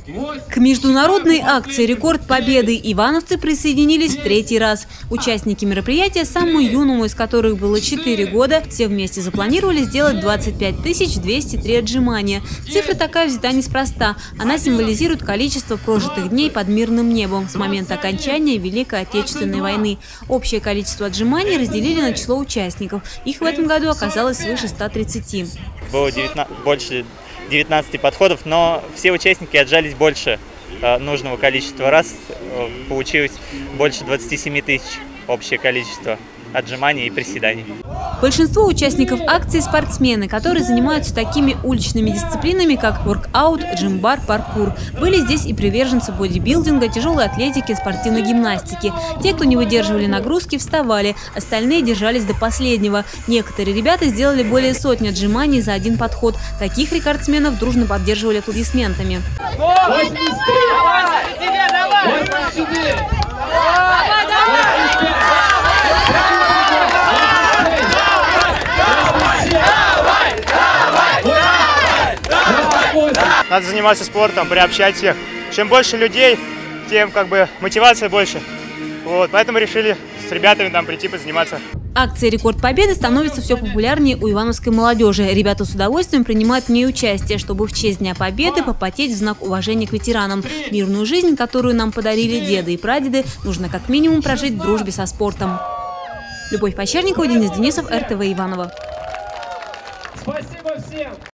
К международной акции «Рекорд Победы» ивановцы присоединились в третий раз. Участники мероприятия, самому юному из которых было 4 года, все вместе запланировали сделать 25 203 отжимания. Цифра такая взята неспроста. Она символизирует количество прожитых дней под мирным небом с момента окончания Великой Отечественной войны. Общее количество отжиманий разделили на число участников. Их в этом году оказалось свыше 130. Было больше 19 подходов, но все участники отжались больше нужного количества раз. Получилось больше 27 тысяч общее количество отжиманий и приседаний. Большинство участников акции – спортсмены, которые занимаются такими уличными дисциплинами, как воркаут, джимбар, паркур. Были здесь и приверженцы бодибилдинга, тяжелой атлетики, спортивной гимнастики. Те, кто не выдерживали нагрузки, вставали, остальные держались до последнего. Некоторые ребята сделали более сотни отжиманий за один подход. Таких рекордсменов дружно поддерживали аплодисментами. Надо заниматься спортом, приобщать всех. Чем больше людей, тем мотивация больше. Поэтому решили с ребятами прийти позаниматься. Акция «Рекорд Победы» становится все популярнее у ивановской молодежи. Ребята с удовольствием принимают в ней участие, чтобы в честь Дня Победы попотеть в знак уважения к ветеранам. Мирную жизнь, которую нам подарили деды и прадеды, нужно как минимум прожить в дружбе со спортом. Любовь Почерникова, Денис Денисов, РТВ Иваново. Спасибо всем!